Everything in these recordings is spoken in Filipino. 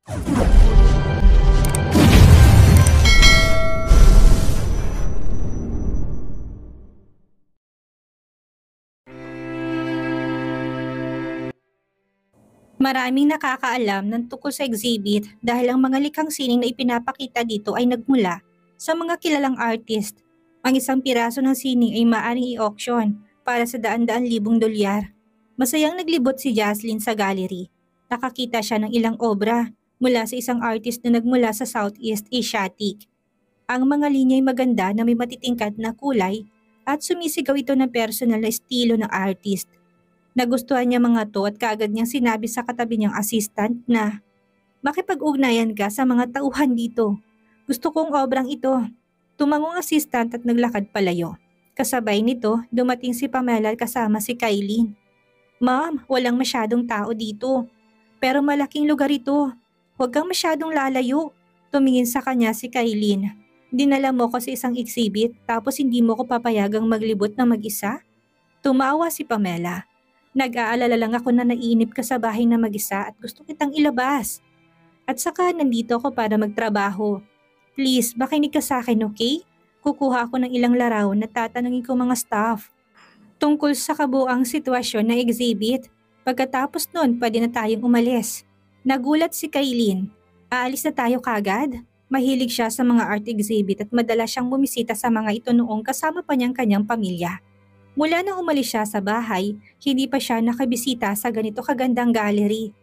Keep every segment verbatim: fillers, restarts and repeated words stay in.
Maraming nakakaalam ng tungkol sa exhibit dahil ang mga likhang sining na ipinapakita dito ay nagmula sa mga kilalang artist. Ang isang piraso ng sining ay maaaring i-auction para sa daan-daan libong dolyar. Masayang naglibot si Jaslyn sa gallery. Nakakita siya ng ilang obra mula sa isang artist na nagmula sa Southeast Asiatic. Ang mga linya ay maganda na may matitingkad na kulay at sumisigaw ito ng personal na estilo ng artist. Nagustuhan niya mga to at kaagad niyang sinabi sa katabi niyang assistant na makipag-ugnayan ka sa mga tauhan dito. Gusto kong obrang ito. Tumango ang assistant at naglakad palayo. Kasabay nito, dumating si Pamela kasama si Kailin. Ma'am, walang masyadong tao dito. Pero malaking lugar ito. Huwag kang masyadong lalayo. Tumingin sa kanya si Kailin. Dinala mo ko sa isang exhibit tapos hindi mo ko papayagang maglibot na mag-isa? Tumawa si Pamela. Nag-aalala lang ako na naiinip ka sa bahay na mag-isa at gusto kitang ilabas. At saka nandito ako para magtrabaho. Please, makinig ka sa akin, okay? Kukuha ako ng ilang larawan na tatanungin ko mga staff. Tungkol sa kabuang sitwasyon na exhibit. Pagkatapos nun, pwede na tayong umalis. Nagulat si Kailin. Aalis na tayo kagad? Mahilig siya sa mga art exhibit at madalas siyang bumisita sa mga ito noong kasama pa niyang kanyang pamilya. Mula nang umalis siya sa bahay, hindi pa siya nakabisita sa ganito kagandang gallery.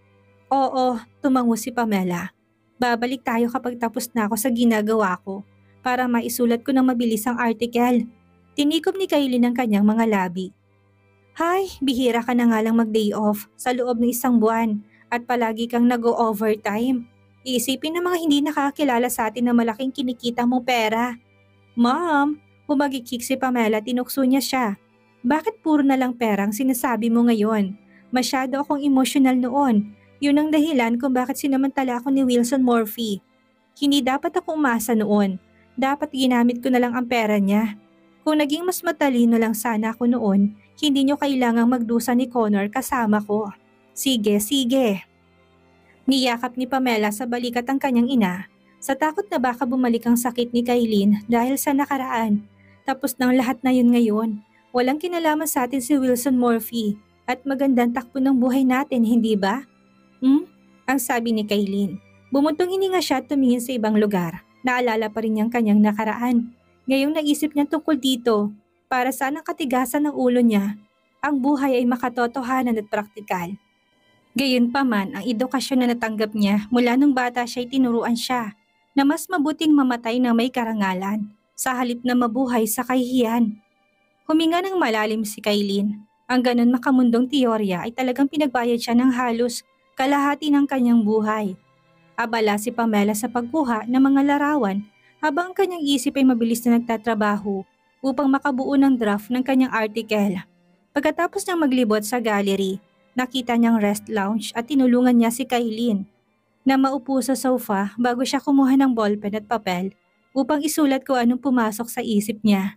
Oo, tumango si Pamela. Babalik tayo kapag tapos na ako sa ginagawa ko para maisulat ko ng mabilis ang article. Tinikom ni Kailin ang kanyang mga labi. Hay, bihira ka na nga lang mag-day off sa loob ng isang buwan at palagi kang nag-o-overtime. Iisipin ng mga hindi nakakilala sa atin na malaking kinikita mo pera. Ma'am, humagikik si Pamela, tinukso niya siya. Bakit puro na lang perang sinasabi mo ngayon? Masyado akong emosyonal noon. Yun ang dahilan kung bakit sinamantala ako ni Wilson Murphy. Hindi dapat ako umasa noon. Dapat ginamit ko na lang ang pera niya. Kung naging mas matalino lang sana ako noon, hindi niyo kailangang magdusa ni Connor kasama ko. Sige, sige. Niyakap ni Pamela sa balikat ang kanyang ina. Sa takot na baka bumalik ang sakit ni Kailin dahil sa nakaraan. Tapos ng lahat na yun ngayon. Walang kinalaman sa atin si Wilson Murphy at magandang takbo ng buhay natin, hindi ba? Hmm? Ang sabi ni Kailin. Bumuntong hininga siya at tumingin sa ibang lugar. Naalala pa rin niyang kanyang nakaraan. Ngayong naisip niya tungkol dito, para saan ang katigasan ng ulo niya, ang buhay ay makatotohanan at praktikal. Gayunpaman, ang edukasyon na natanggap niya mula nung bata siya ay tinuruan siya na mas mabuting mamatay na may karangalan sa halip na mabuhay sa kahihiyan. Huminga ng malalim si Kailin. Ang ganun makamundong teorya ay talagang pinagbayad siya ng halos kalahati ng kanyang buhay. Abala si Pamela sa pagkuha ng mga larawan habang ang kanyang isip ay mabilis na nagtatrabaho upang makabuo ng draft ng kanyang article. Pagkatapos niyang maglibot sa gallery, nakita niyang rest lounge at tinulungan niya si Kailin na maupo sa sofa bago siya kumuha ng ballpen at papel upang isulat kung anong pumasok sa isip niya.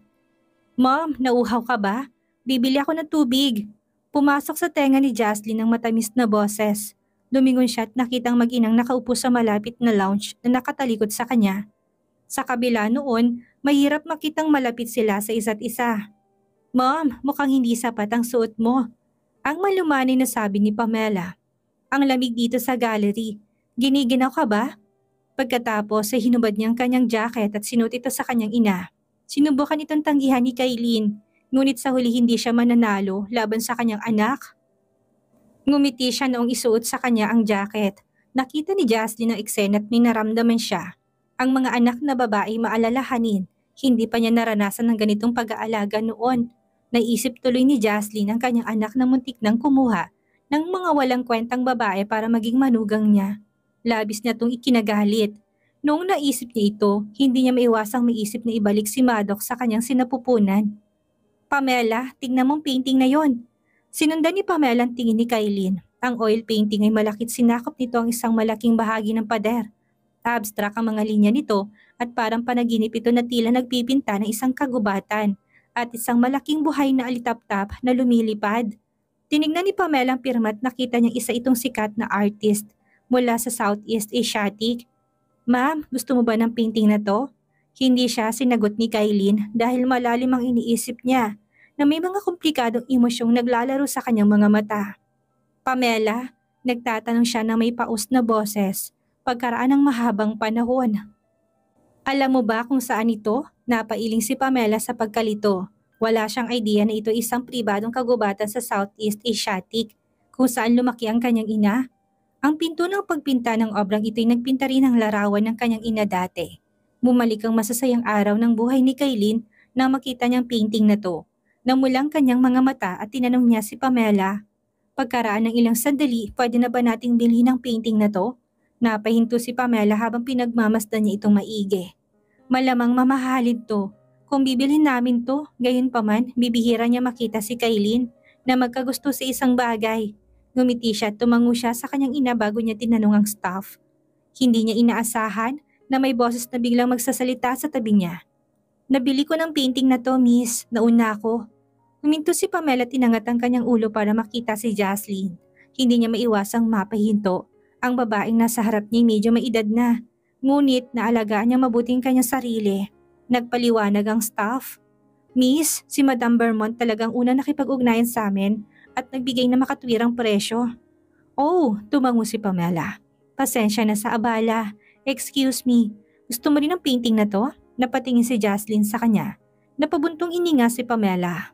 Mom, nauhaw ka ba? Bibili ako ng tubig. Pumasok sa tenga ni Jaslyn ang matamis na boses. Lumingon siya at nakitang mag-inang nakaupo sa malapit na lounge na nakatalikod sa kanya. Sa kabila noon, mahirap makitang malapit sila sa isa't isa. Mom, mukhang hindi sapat ang suot mo. Ang malumanay na sabi ni Pamela. Ang lamig dito sa gallery. Giniginaw ka ba? Pagkatapos ay hinubad niyang kanyang jacket at sinuot ito sa kanyang ina. Sinubukan itong tanggihan ni Kailin, ngunit sa huli hindi siya mananalo laban sa kanyang anak. Ngumiti siya noong isuot sa kanya ang jacket. Nakita ni Jaslyn ang eksena at may naramdaman siya. Ang mga anak na babae maalalahanin, hindi pa niya naranasan ng ganitong pag-aalaga noon. Naisip tuloy ni Jaslyn ang kanyang anak na muntik nang kumuha ng mga walang kwentang babae para maging manugang niya. Labis niya itong ikinagalit. Noong naisip niya ito, hindi niya maiwasang maisip na ibalik si Maddox sa kanyang sinapupunan. Pamela, tingnan mong painting na yon. Sinundan ni Pamela ang tingin ni Kailin. Ang oil painting ay malakit sinakop nito ang isang malaking bahagi ng pader. Abstract ang mga linya nito at parang panaginip ito na tila nagpipinta ng isang kagubatan at isang malaking buhay na alitap-tap na lumilipad. Tinignan ni Pamela ang pirma at nakita niyang isa itong sikat na artist. mula sa Southeast Asiatic. Ma'am, gusto mo ba ng painting na to? Hindi siya sinagot ni Kailin dahil malalim ang iniisip niya na may mga komplikadong emosyong naglalaro sa kanyang mga mata. Pamela, nagtatanong siya ng may paus na boses pagkaraan ng mahabang panahon. Alam mo ba kung saan ito? Napailing si Pamela sa pagkalito. Wala siyang idea na ito isang pribadong kagubatan sa Southeast Asiatic kung saan lumaki ang kanyang ina. Ang pinto ng pagpinta ng obrang ito'y nagpinta rin ng larawan ng kanyang ina dati. Bumalik ang masasayang araw ng buhay ni Kailin nang makita niyang painting na to. Namulang kanyang mga mata at tinanong niya si Pamela, "Pagkaraan ng ilang sandali, pwede na ba nating bilhin ang painting na to?" Napahinto si Pamela habang pinagmamasdan niya itong maigi. "Malamang mamahalin to. Kung bibilhin namin to, gayon pa man, bibihira niya makita si Kailin na magkagusto sa isang bagay." Ngumiti siya at tumango siya sa kanyang ina bago niya tinanong ang staff. Hindi niya inaasahan na may boses na biglang magsasalita sa tabi niya. "Nabili ko ng painting na to, miss. Nauna ako." Huminto si Pamela at tinangat ang kanyang ulo para makita si Jaslyn. Hindi niya maiwasang mapahinto. Ang babaeng nasa harap niya medyo may edad na. Ngunit naalagaan niya mabuti ang kanyang sarili. Nagpaliwanag ang staff. "Miss, si Madam Vermont talagang una nakipag-ugnayan sa amin at nagbigay na makatwirang presyo." "Oh," tumango si Pamela. "Pasensya na sa abala. Excuse me, gusto mo rin ng painting na to?" Napatingin si Jaslyn sa kanya. Napabuntong ininga si Pamela.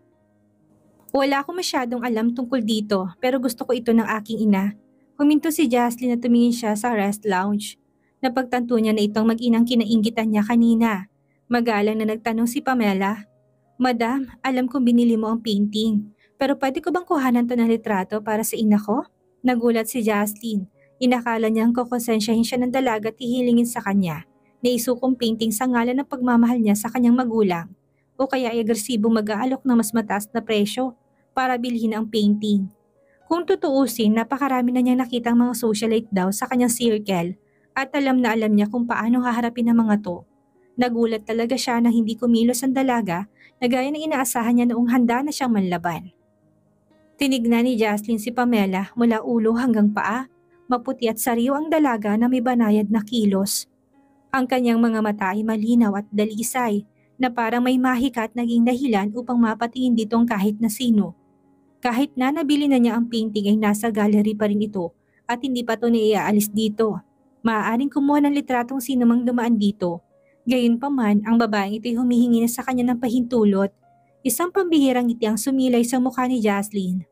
"Wala akong masyadong alam tungkol dito pero gusto ko ito ng aking ina." Huminto si Jaslyn at tumingin siya sa rest lounge. Napagtanto niya na itong mag-inang kinainggitan niya kanina. Magalang na nagtanong si Pamela, "Madam, alam kong binili mo ang painting. Pero pwede ko bang kuhanan to ng litrato para sa ina ko?" Nagulat si Jaslyn. Inakala niyang kukonsensyahin siya ng dalaga at hihilingin sa kanya na isukong painting sa ngalan ng pagmamahal niya sa kanyang magulang o kaya ay agresibong mag-aalok ng mas mataas na presyo para bilhin ang painting. Kung tutuusin, napakarami na niyang nakitang mga socialite daw sa kanyang circle at alam na alam niya kung paano haharapin ang mga to. Nagulat talaga siya nang hindi kumilos ang dalaga na gaya ng inaasahan niya noong handa na siyang manlaban. Tinignan ni Jaslyn si Pamela mula ulo hanggang paa. Maputi at sariw ang dalaga na may banayad na kilos. Ang kanyang mga mata ay malinaw at dalisay na parang may mahika at naging dahilan upang mapatingin ditong kahit na sino. Kahit na nabili na niya ang painting ay nasa gallery pa rin ito at hindi pa ito naiaalis dito. Maaaring kumuha ng litratong sino mang dumaan dito. Gayunpaman, ang babaeng ito'y humihingi na sa kanya ng pahintulot. Isang pambihirang ngiti ang sumilay sa mukha ni Jaslyn.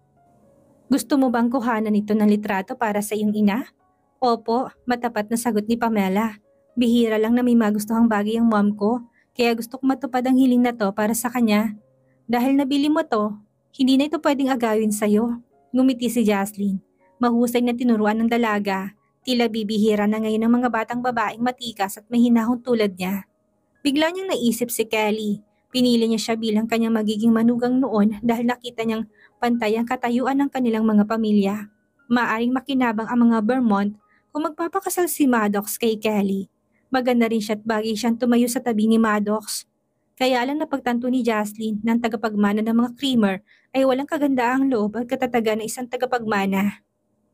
"Gusto mo bang kuhanan ito ng litrato para sa iyong ina?" "Opo," matapat na sagot ni Pamela. "Bihira lang na may magustuhang bagay ang mom ko, kaya gusto ko matupad ang hiling na to para sa kanya. Dahil nabili mo to, hindi na ito pwedeng agawin sa'yo." Ngumiti si Jaslyn. Mahusay na tinuruan ng dalaga. Tila bibihira na ngayon ang mga batang babaeng matikas at mahinahon tulad niya. Bigla niyang naisip si Kelly. Pinili niya siya bilang kanyang magiging manugang noon dahil nakita niyang pantay ang katayuan ng kanilang mga pamilya. Maaring makinabang ang mga Vermont kung magpapakasal si Maddox kay Kelly. Maganda rin siya at bagay siyang tumayo sa tabi ni Maddox. Kaya lang napagtanto ni Jaslyn ng tagapagmana ng mga Creamer ay walang kagandaang loob at katatagan ng isang tagapagmana.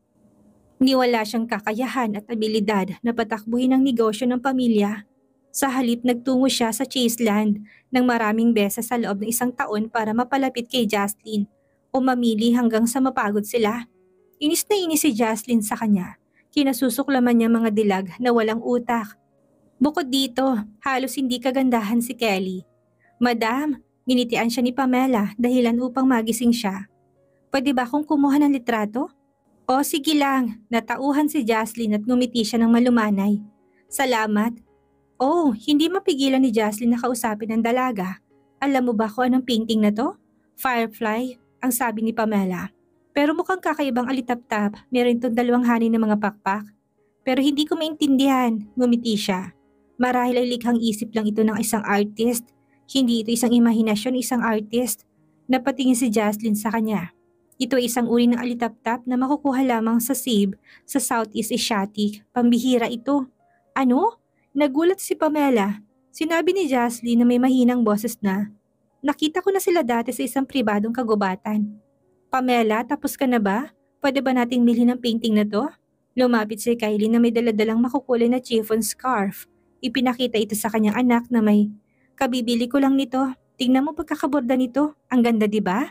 Niwala siyang kakayahan at abilidad na patakbuhin ang negosyo ng pamilya. Sa halip nagtungo siya sa Chaseland ng maraming beses sa loob ng isang taon para mapalapit kay Jaslyn o mamili hanggang sa mapagod sila. Inis na inis si Jaslyn sa kanya. Kinasusuklaman niya mga dilag na walang utak. Bukod dito, halos hindi kagandahan si Kelly. "Madam," ginitian siya ni Pamela dahilan upang magising siya. "Pwede ba akong kumuha ng litrato?" "O sige lang," natauhan si Jaslyn at ngumiti siya ng malumanay. "Salamat." Oh, hindi mapigilan ni Jaslyn na kausapin ang dalaga. "Alam mo ba kung anong painting na to?" "Firefly," ang sabi ni Pamela. "Pero mukhang kakaibang alitap-tap, meron itong dalawang hanin ng mga pakpak." "Pero hindi ko maintindihan," ngumiti siya. "Marahil ay likhang isip lang ito ng isang artist. Hindi ito isang imahinasyon ng isang artist." Napatingin si Jaslyn sa kanya. "Ito ay isang uri ng alitap-tap na makukuha lamang sa S I B sa Southeast Asiatic. Pambihira ito." "Ano?" Nagulat si Pamela. Sinabi ni Jaslyn na may mahinang boses na, "Nakita ko na sila dati sa isang pribadong kagubatan." "Pamela, tapos ka na ba? Pwede ba nating bilhin ang painting na to?" Lumapit si Kylie na may daladalang makukulay na chiffon scarf. Ipinakita ito sa kanyang anak na may, "Kabibili ko lang nito. Tingnan mo pagkakaborda nito. Ang ganda, di ba?"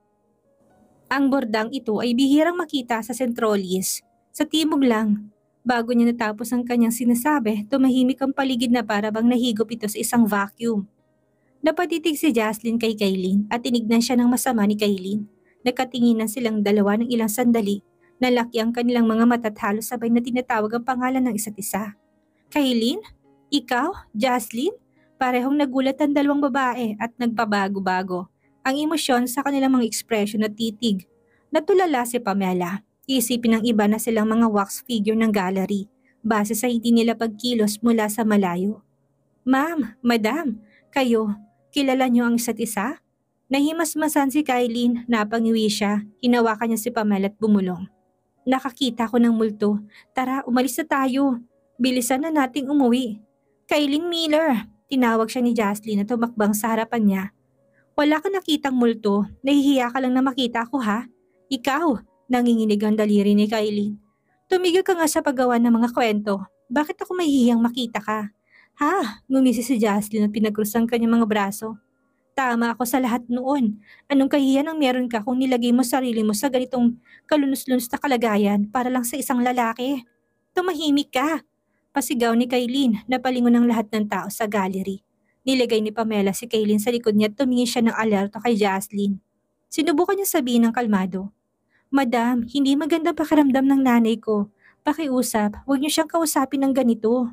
Ang bordang ito ay bihirang makita sa Centrolis. Sa timog lang. Bago niya natapos ang kanyang sinasabi, tumahimik ang paligid na para bang nahigop ito sa isang vacuum. Napatitig si Jaslyn kay Kailin at tinignan siya ng masama ni Kailin. Nakatinginan silang dalawa ng ilang sandali. Nalaki ang kanilang mga mata at halos sabay na tinatawag ang pangalan ng isa't isa. "Kailin? Ikaw? Jaslyn?" Parehong nagulat ang dalawang babae at nagpabago-bago ang emosyon sa kanilang mga ekspresyon at titig. Natulala si Pamela. Isipin ng iba na silang mga wax figure ng gallery base sa hindi nila pagkilos mula sa malayo. "Ma'am, madam, kayo, kilala niyo ang isa't isa?" Nahimasmasan si Kailin, napangiwi siya, hinawakan niya si Pamela at bumulong. "Nakakita ko ng multo. Tara, umalis na tayo. Bilisan na nating umuwi." "Kailin Miller," tinawag siya ni Jaslyn at tumakbang sa harapan niya. "Wala ka nakitang multo, nahihiya ka lang na makita ko ha? Ikaw," nanginginig ang daliri ni Kailin. "Tumigil ka nga sa paggawa ng mga kwento. Bakit ako mahihiyang makita ka?" "Ha?" Ngumisi si Jaslyn at pinagkrus ang kanyang mga braso. "Tama ako sa lahat noon. Anong kahihiyan ang meron ka kung nilagay mo sarili mo sa ganitong kalunos-lunos na kalagayan para lang sa isang lalaki? Tumahimik ka!" Pasigaw ni Kailin na palingon ng lahat ng tao sa gallery. Nilagay ni Pamela si Kailin sa likod niya at tumingin siya ng alerto kay Jaslyn. Sinubukan niya sabihin ng kalmado, "Madam, hindi magandang pakiramdam ng nanay ko. Pakiusap, huwag niyo siyang kausapin ng ganito."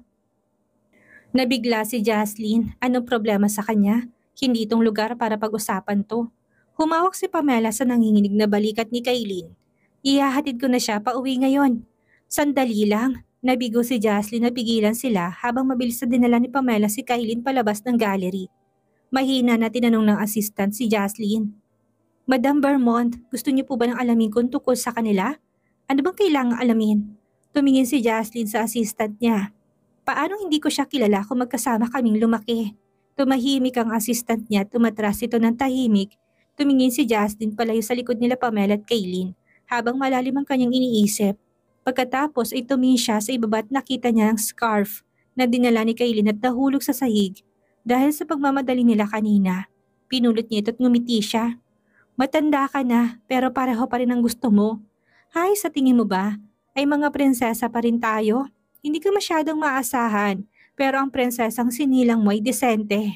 Nabigla si Jaslyn. Anong problema sa kanya? Hindi itong lugar para pag-usapan to. Humawak si Pamela sa nanginginig na balikat ni Kailin. "Ihahatid ko na siya pa uwi ngayon." "Sandali lang." Nabigo si Jaslyn na pigilan sila habang mabilis na dinala ni Pamela si Kailin palabas ng gallery. Mahina na tinanong ng assistant si Jaslyn, "Madam Vermont, gusto niyo po ba ng alamin kung tungkol sa kanila? Ano bang kailangang alamin?" Tumingin si Jaslyn sa assistant niya. "Paano hindi ko siya kilala kung magkasama kaming lumaki?" Tumahimik ang assistant niya at tumatras ito ng tahimik. Tumingin si Jaslyn palayo sa likod nila Pamela at Kailin habang malalim ang kanyang iniisip. Pagkatapos ay tumingin siya sa ibaba at nakita niya ang scarf na dinala ni Kailin at nahulog sa sahig. Dahil sa pagmamadali nila kanina, pinulot niya ito at ngumiti siya. "Matanda ka na pero pareho pa rin ang gusto mo. Hay, sa tingin mo ba ay mga prinsesa pa rin tayo? Hindi ka masyadong maasahan pero ang prinsesang sinilang mo ay desente."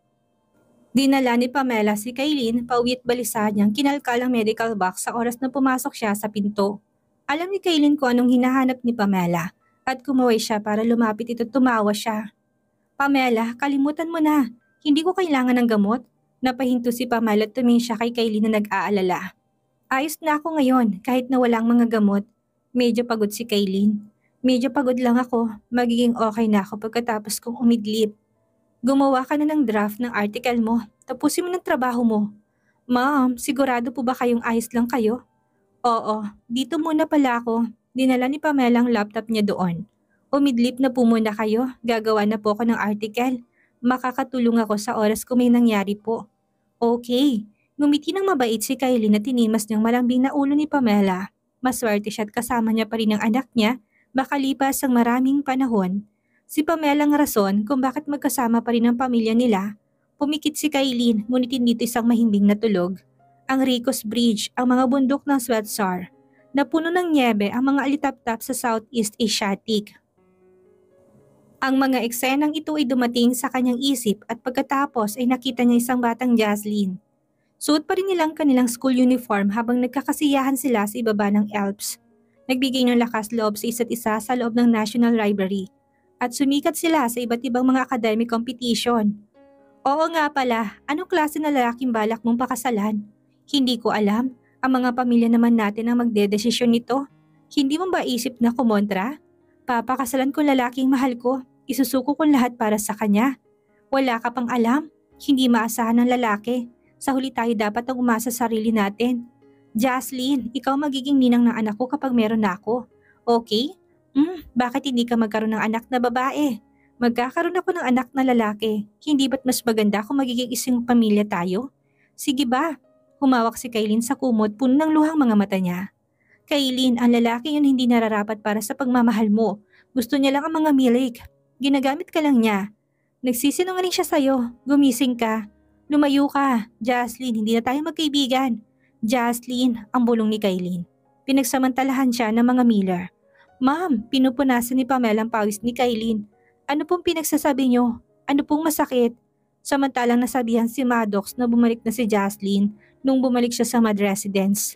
Dinala ni Pamela si Kailin pauwi at balisa niyang kinalkal ang medical box sa oras na pumasok siya sa pinto. Alam ni Kailin kung anong hinahanap ni Pamela at kumaway siya para lumapit ito at tumawa siya. "Pamela, kalimutan mo na. Hindi ko kailangan ng gamot." Napahinto si Pamela at tumingin siya kay Kailin na nag-aalala. "Ayos na ako ngayon kahit na walang mga gamot." Medyo pagod si Kailin. "Medyo pagod lang ako. Magiging okay na ako pagkatapos kong umidlip." "Gumawa ka na ng draft ng article mo. Tapusin mo ng trabaho mo." "Ma'am, sigurado po ba kayong ayos lang kayo?" "Oo, dito muna pala ako." Dinala ni Pamela ang laptop niya doon. "Umidlip na po muna kayo. Gagawa na po ako ng article. Makakatulong ako sa oras kung may nangyari po." "Okay." Ngumiti ng mabait si Kylie na tinimas niyang malambing na ulo ni Pamela. Maswerte siya at kasama niya pa rin ang anak niya makalipas ang maraming panahon. Si Pamela ang rason kung bakit magkasama pa rin ang pamilya nila. Pumikit si Kylie ngunit hindi ito isang mahimbing na tulog. Ang Ricos Bridge, ang mga bundok ng Sweatsar, na puno ng niebe ang mga alitap-tap sa Southeast Asiatic. Ang mga eksenang ito ay dumating sa kanyang isip at pagkatapos ay nakita niya isang batang Jaslyn. Suot pa rin nilang kanilang school uniform habang nagkakasiyahan sila sa ibaba ng Alps. Nagbigay ng lakas loob sa isa't isa sa loob ng National Library at sumikat sila sa iba't ibang mga academic competition. "Oo nga pala, anong klase na lalaking balak mong pakasalan?" "Hindi ko alam. Ang mga pamilya naman natin ang magdedesisyon nito. Hindi mo ba isip na kumontra? Papakasalan ko lalaking mahal ko. Isusuko ko lahat para sa kanya. Wala ka pang alam. Hindi maasahan ng lalaki. Sa huli tayo dapat ang umasa sa sarili natin. Jaslyn, ikaw magiging ninang ng anak ko kapag meron na ako. Okay? Hmm, bakit hindi ka magkaroon ng anak na babae? Magkakaroon ako ng anak na lalaki. Hindi ba't mas maganda kung magiging isang pamilya tayo? Sige ba?" Humawak si Kailin sa kumot, puno ng luhang mga mata niya. Kailin, ang lalaki yun hindi nararapat para sa pagmamahal mo. Gusto niya lang ang mga milik. Ginagamit ka lang niya. Nagsisinungaling siya sa'yo. Gumising ka. Lumayo ka. Jaslyn, hindi na tayo magkaibigan. Jaslyn, ang bulong ni Kailin. Pinagsamantalahan siya ng mga Miller. Ma'am, pinupunasan ni Pamela ang pawis ni Kailin. Ano pong pinagsasabi niyo? Ano pong masakit? Samantalang nasabihan si Maddox na bumalik na si Jaslyn nung bumalik siya sa Mad Residence.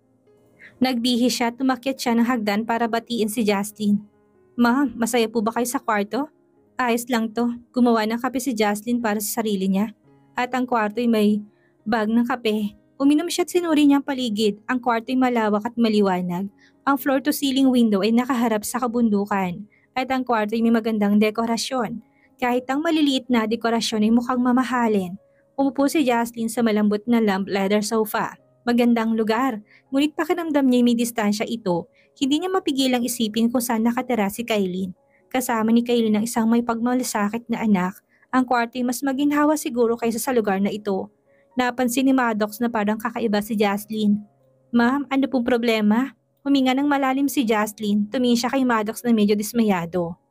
Nagbihis siya at tumakyat siya ng hagdan para batiin si Jaslyn. Ma'am, masaya po ba kayo sa kwarto? Ayos lang to. Gumawa ng kape si Jaslyn para sa sarili niya. At ang kwarto ay may bag ng kape. Uminom siya at sinuri niya ang paligid. Ang kwarto ay malawak at maliwanag. Ang floor-to-ceiling window ay nakaharap sa kabundukan. At ang kwarto ay may magandang dekorasyon. Kahit ang maliliit na dekorasyon ay mukhang mamahalin. Umupo si Jaslyn sa malambot na lamp leather sofa. Magandang lugar, ngunit pakiramdam niya may distansya ito, hindi niya mapigilang isipin kung saan nakatira si Kailin. Kasama ni Kailin ang isang may pagmalasakit na anak, ang kwarto ay mas maginhawa siguro kaysa sa lugar na ito. Napansin ni Maddox na parang kakaiba si Jaslyn. Ma'am, ano pong problema? Huminga ng malalim si Jaslyn, tumingin siya kay Maddox na medyo dismayado.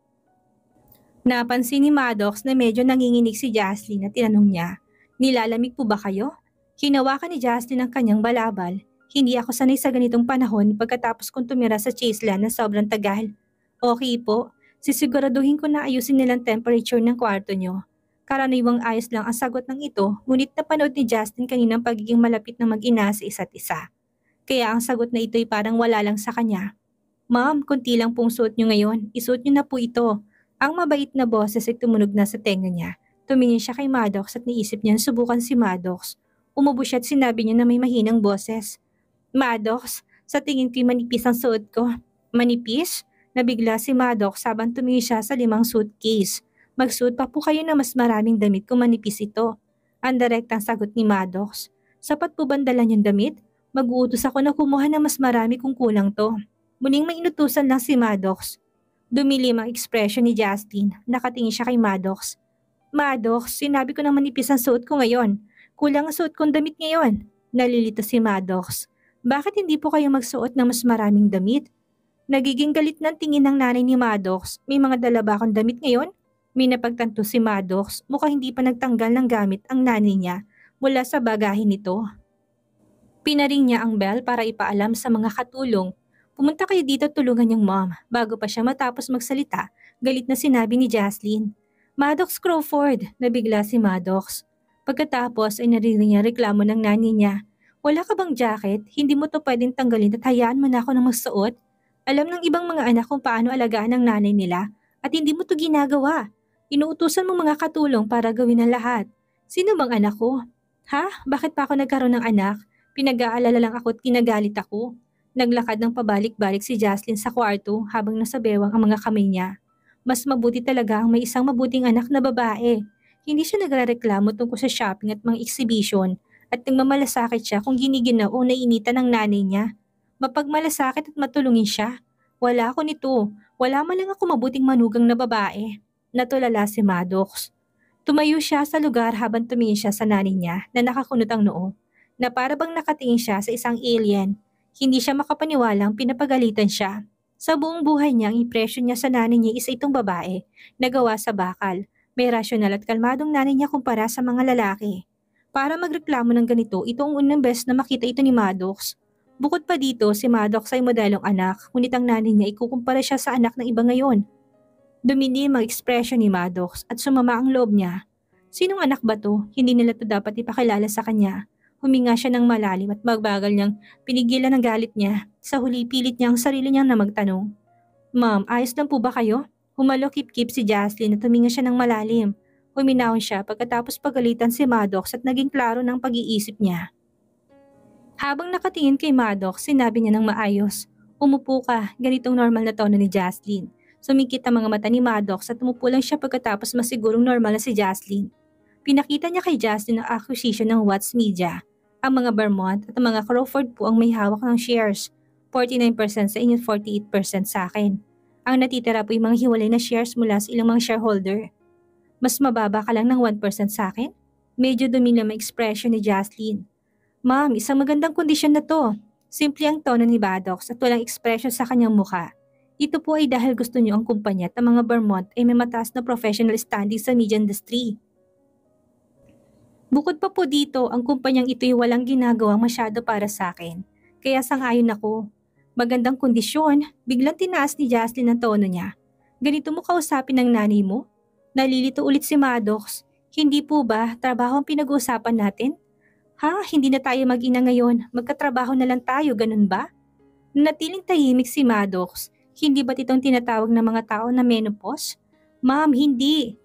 Napansin ni Maddox na medyo nanginginig si Jaslyn at tinanong niya, nilalamig po ba kayo? Hinawakan ni Jaslyn ang kanyang balabal. Hindi ako sanay sa ganitong panahon pagkatapos kong tumira sa Chaseland na sobrang tagal. Okay po, sisiguraduhin ko na ayusin nilang temperature ng kwarto nyo. Karaniwang ayos lang ang sagot ng ito, ngunit napanood ni Jaslyn kaninang pagiging malapit na mag-ina sa isa't isa. Kaya ang sagot na ito ay parang wala lang sa kanya. Ma'am, kunti lang pong suot nyo ngayon. Isuot nyo na po ito. Ang mabait na boses ay tumunog na sa tenga niya. Tumingin siya kay Maddox at naisip niya subukan si Maddox. Umubo siya at sinabi niya na may mahinang boses. Maddox, sa tingin ko'y manipis ang suot ko. Manipis? Nabigla si Maddox habang tumingin siya sa limang suitcase. Magsuot pa po kayo na mas maraming damit kung manipis ito. Ang direktang sagot ni Maddox. Sapat po ba dalan yung damit? Mag-uutos ako na kumuha na mas marami kung kulang to. Muling may inutusan lang si Maddox. Dumilim ang ekspresyon ni Justin. Nakatingin siya kay Maddox. Maddox, sinabi ko na manipis ang suot ko ngayon. Kulang ang suot kong damit ngayon. Nalilito si Maddox. Bakit hindi po kayo magsuot ng mas maraming damit? Nagiging galit ng tingin ng nanay ni Maddox. May mga dala ba akong damit ngayon? May napagtanto si Maddox. Mukhang hindi pa nagtanggal ng gamit ang nanay niya mula sa bagahin nito. Pinaring niya ang bell para ipaalam sa mga katulong. Pumunta kayo dito tulungan niyang mom. Bago pa siya matapos magsalita, galit na sinabi ni Jaslyn. Maddox Crawford, nabigla si Maddox. Pagkatapos ay narinig niya reklamo ng nanay niya. Wala ka bang jacket? Hindi mo to pwedeng tanggalin at hayaan mo na ako na magsuot? Alam ng ibang mga anak kung paano alagaan ng nanay nila at hindi mo to ginagawa. Inuutusan mo mga katulong para gawin ang lahat. Sino bang anak ko? Ha? Bakit pa ako nagkaroon ng anak? Pinag-aalala lang ako at kinagalit ako. Naglakad ng pabalik-balik si Jaslyn sa kwarto habang nasa bewang ang mga kamay niya. Mas mabuti talaga ang may isang mabuting anak na babae. Hindi siya nagrereklamo tungkol sa shopping at mga exhibition at nagmamalasakit siya kung giniginaw o nainitan ng nanay niya. Mapagmalasakit at matulungin siya. Wala ako nito. Wala man lang ako mabuting manugang na babae. Natulala si Maddox. Tumayo siya sa lugar habang tumingin siya sa nanay niya na nakakunot ang noo. Na para bang nakatingin siya sa isang alien. Hindi siya makapaniwalang pinapagalitan siya. Sa buong buhay niya, ang impresyon niya sa nanay niya isa itong babae na gawa sa bakal. May rasyonal at kalmadong nanay niya kumpara sa mga lalaki. Para magreklamo ng ganito, ito ang unang beses na makita ito ni Maddox. Bukod pa dito, si Maddox ay modelong anak, ngunit ang nanay niya ikukumpara siya sa anak ng iba ngayon. Dumilim ang ekspresyon ni Maddox at sumama ang loob niya. Sinong anak ba to? Hindi nila to dapat ipakilala sa kanya. Huminga siya ng malalim at magbagal niyang pinigilan ang galit niya. Sa huli pilit niya ang sarili niyang na magtanong. Ma'am, ayos lang po ba kayo? Humalokip-kip si Jaslyn at huminga siya ng malalim. Huminahon siya pagkatapos pagalitan si Maddox at naging klaro ng pag-iisip niya. Habang nakatingin kay Maddox, sinabi niya ng maayos. Umupo ka, ganitong normal na tono ni Jaslyn. Sumikit ang mga mata ni Maddox at umupo lang siya pagkatapos masigurong normal na si Jaslyn. Pinakita niya kay Jaslyn ang acquisition ng Watts Media. Ang mga Vermont at ang mga Crawford po ang may hawak ng shares. forty-nine percent sa inyo at forty-eight percent sa akin. Ang natitira po yung mga hiwalay na shares mula sa ilang mga shareholder. Mas mababa ka lang ng one percent sa akin? Medyo dumilim ang ekspresyon ni Jaslyn. Ma'am, isang magandang kondisyon na to. Simple ang tono ni Maddox at walang ekspresyon sa kanyang mukha. Ito po ay dahil gusto niyo ang kumpanya at ang mga Vermont ay may mataas na professional standing sa media industry. Bukod pa po dito, ang kumpanyang ito ay walang ginagawa masyado para sa akin. Kaya sang-ayon ako. Magandang kondisyon, biglang tinaas ni Jaslyn ang tono niya. Ganito mo kausapin ng nanay mo? Nalilito ulit si Maddox. Hindi po ba trabaho ang pinag-uusapan natin? Ha, hindi na tayo mag-ina ngayon. Magkatrabaho na lang tayo, ganun ba? Natiling tahimik si Maddox. Hindi ba't itong tinatawag ng mga tao na menopause? Ma'am, hindi.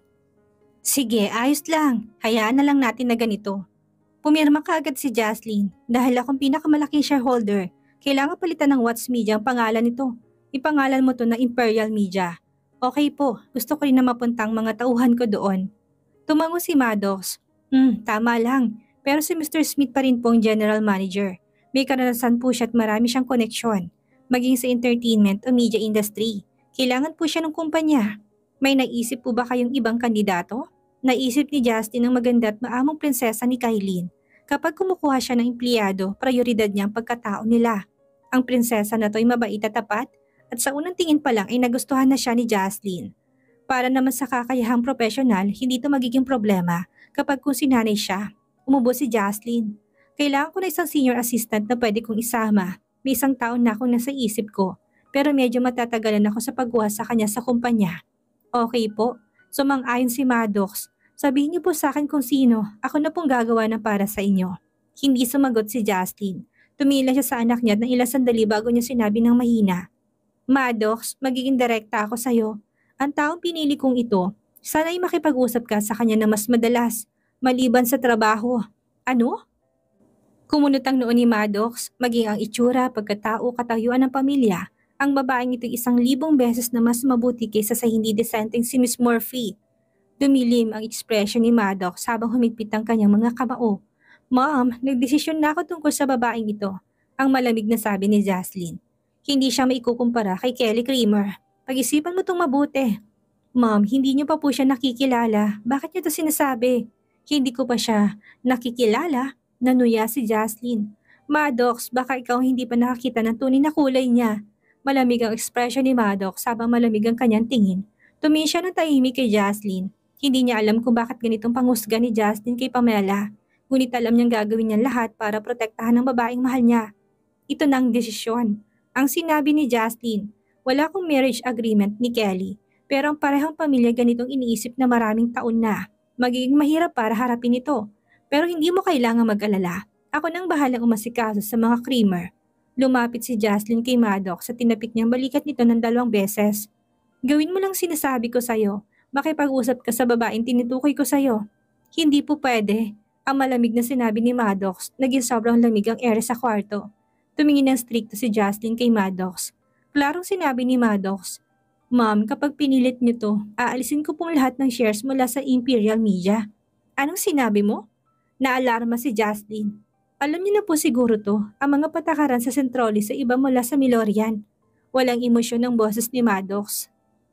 Sige, ayos lang. Hayaan na lang natin na ganito. Pumirma kaagad si Jaslyn dahil akong pinakamalaking shareholder. Kailangan palitan ng Watts Media ang pangalan nito. Ipangalan mo to na Imperial Media. Okay po, gusto ko rin na mapunta ang mga tauhan ko doon. Tumango si Maddox. Hmm, tama lang. Pero si mister Smith pa rin po ang general manager. May karanasan po siya at marami siyang koneksyon. Maging sa entertainment o media industry. Kailangan po siya ng kumpanya. May naisip po ba kayong ibang kandidato? Naisip ni Justin ang maganda at maamong prinsesa ni Kylene. Kapag kumukuha siya ng empleyado, prioridad niya ang pagkatao nila. Ang prinsesa na to ay mabait at tapat at sa unang tingin pa lang ay nagustuhan na siya ni Jaslyn. Para naman sa kakayahang profesional, hindi ito magiging problema kapag kung sinanay siya. Umubo si Jaslyn. Kailangan ko na isang senior assistant na pwede kong isama. May isang taon na akong nasa isip ko pero medyo matatagalan ako sa pagkuha sa kanya sa kumpanya. Okay po, sumang-ayon si Maddox. Sabihin niyo po sa akin kung sino, ako na pong gagawa ng para sa inyo. Hindi sumagot si Justin. Tumila siya sa anak niya at ng ilang sandali bago niya sinabi ng mahina. Maddox, magiging direkta ako sa'yo. Ang taong pinili kong ito, sana ay makipag-usap ka sa kanya na mas madalas, maliban sa trabaho. Ano? Kumunot ang noon ni Maddox, maging ang itsura, pagkatao, katayuan ng pamilya. Ang babaeng ito'y isang libong beses na mas mabuti kaysa sa hindi disenteng si Miss Murphy. Dumilim ang ekspresyon ni Maddox habang humigpit ang kanyang mga kamao. Ma'am, nagdesisyon na ako tungkol sa babaeng ito. Ang malamig na sabi ni Jaslyn. Hindi siya maikukumpara kay Kelly Kramer. Pag-isipan mo itong mabuti. Ma'am, hindi niyo pa po siya nakikilala. Bakit niyo ito sinasabi? Hindi ko pa siya nakikilala. Nanuya si Jaslyn. Maddox, baka ikaw hindi pa nakakita ng tunay na kulay niya. Malamig ang ekspresyon ni Maddox habang malamig ang kanyang tingin. Tumingin siya ng tahimik kay Jaslyn. Hindi niya alam kung bakit ganitong panghusga ni Justin kay Pamela. Ngunit alam niyang gagawin niya lahat para protektahan ang babaeng mahal niya. Ito na ang desisyon. Ang sinabi ni Justin, wala akong marriage agreement ni Kelly. Pero ang parehong pamilya ganitong iniisip na maraming taon na. Magiging mahirap para harapin ito. Pero hindi mo kailangang mag-alala. Ako nang bahalang umasikaso sa mga Kramer. Lumapit si Jaslyn kay Maddox at tinapik niyang balikat nito ng dalawang beses. Gawin mo lang sinasabi ko sa'yo. Makipag-usap ka sa babaeng tinutukoy ko sa'yo. Hindi po pwede. Ang malamig na sinabi ni Maddox, naging sobrang lamig ang ere sa kwarto. Tumingin ng strikto si Jaslyn kay Maddox. Klarong sinabi ni Maddox, Ma'am, kapag pinilit niyo to, aalisin ko pong lahat ng shares mula sa Imperial Media. Anong sinabi mo? Naalarma si Jaslyn. Alam niyo na po siguro to, ang mga patakaran sa sentroli sa iba mula sa Milorian. Walang emosyon ng boses ni Maddox.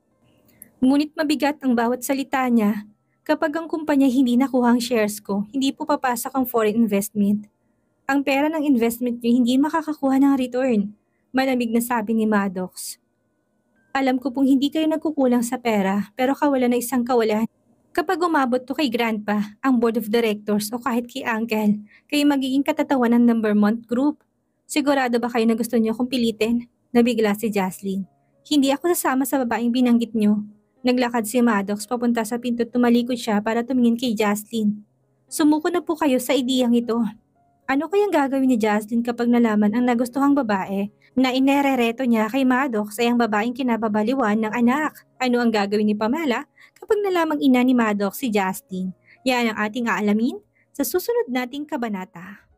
Ngunit mabigat ang bawat salita niya. Kapag ang kumpanya hindi nakuha ang shares ko, hindi po papasok ang foreign investment. Ang pera ng investment niyo hindi makakakuha ng return. Malamig na sabi ni Maddox. Alam ko pong hindi kayo nagkukulang sa pera, pero kawalan na isang kawalan. Kapag umabot to kay Grandpa, ang board of directors o kahit kay Uncle, kayo magiging katatawanan ng Vermont Group. Sigurado ba kayo na gusto niyo kong pilitin? Nabigla si Jaslyn. Hindi ako sasama sa babaeng binanggit niyo. Naglakad si Maddox papunta sa pinto at tumalikod siya para tumingin kay Jaslyn. Sumuko na po kayo sa ideyang ito. Ano kayang gagawin ni Jaslyn kapag nalaman ang nagustuhang babae na inerereto niya kay Maddox ay ang babaeng kinababaliwan ng anak? Ano ang gagawin ni Pamela kapag nalamang ina ni Maddox si Justin? Yan ang ating aalamin sa susunod nating kabanata.